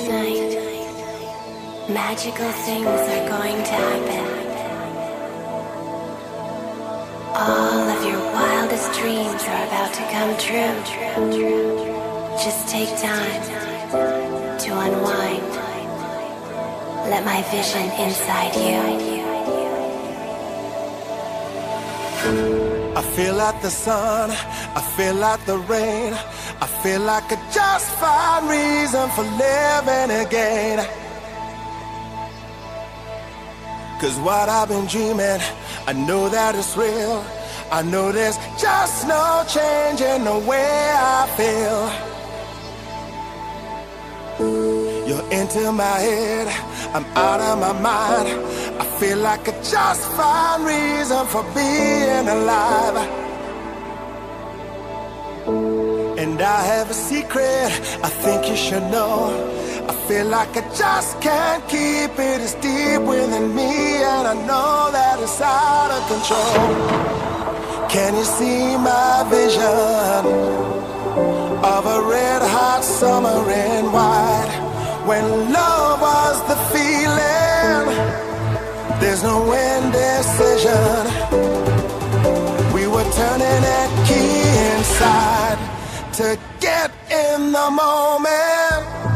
Tonight, magical things are going to happen. All of your wildest dreams are about to come true. Just take time to unwind. Let my vision inside you. I feel like the sun, I feel like the rain, I feel like I just find reason for living again. Cause what I've been dreaming, I know that it's real. I know there's just no change in the way I feel. You're into my head, I'm out of my mind. I feel like I just find reason for being alive. And I have a secret I think you should know. I feel like I just can't keep it. It's deep within me, and I know that it's out of control. Can you see my vision of a red hot summer in white? When love was the feeling, there's no indecision. We were turning that key inside to get in the moment.